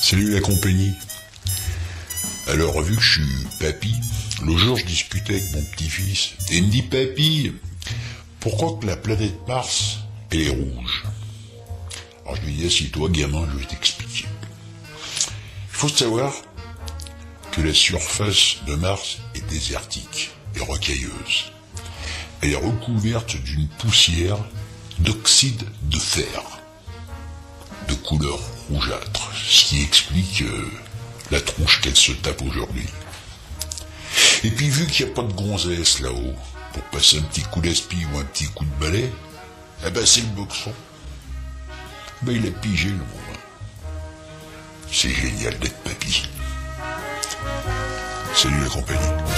Salut la compagnie. Alors, vu que je suis papy, le jour je discutais avec mon petit-fils, et il me dit, papy, pourquoi que la planète Mars, elle est rouge? Alors je lui dis, assieds-toi gamin, je vais t'expliquer. Il faut savoir que la surface de Mars est désertique et rocailleuse. Elle est recouverte d'une poussière d'oxyde de fer, de couleur rougeâtre, ce qui explique la tronche qu'elle se tape aujourd'hui. Et puis vu qu'il n'y a pas de gonzesse là-haut, pour passer un petit coup d'aspi ou un petit coup de balai, eh ben c'est le boxon. Ben il a pigé le moment. C'est génial d'être papy. Salut la compagnie.